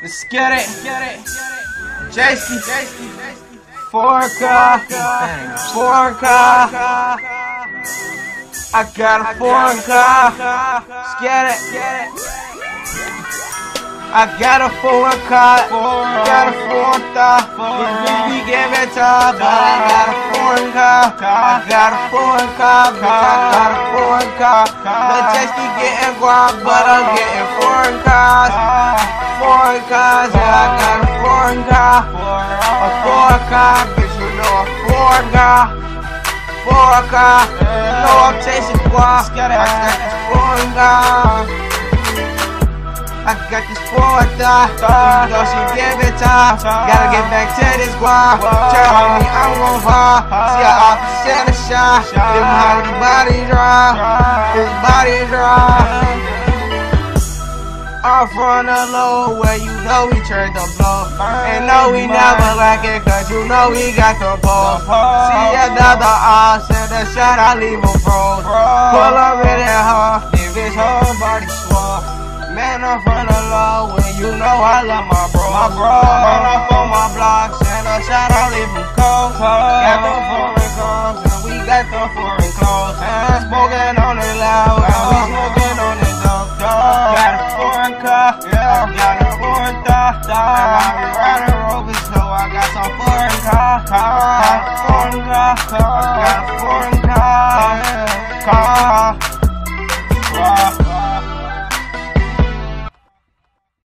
Let's get it. JC. Foreign car. I got a foreign car. Let's get it. I got a foreign car. Got a foreign car. We give it up. I got a foreign car. I got a foreign car. Bitch, I got a foreign car. The JC getting guap, but I'm getting foreign cars. Foreign cars, yeah, I got a foreign car. A foreign car, bitch, you know a foreign car. Foreign car, you know I'm chasing guap. I got this foreign car. I got this foreign car. Even though she give it time, gotta get back to this guap. Turn on me, I'm gon' fall. See her off the center shot. Him how his body dry. His body dry. I'm from the low where you know we turn the blow. And no, we never like it, cause you know we got the ball. See another send a shot, I leave him froze. Pull up in that hard, give his whole body swole. Man, I'm from the low where you know I love my bro. Run up on my block, send a shot, I leave him cold. Got the foreign cars, and we got the foreign clothes. Smoking on the loud, and we smoking on the dope. Got a foreign car, yeah, got a foreign thought. And we riding rovers, so I got some foreign car. Got a foreign car, got a foreign car.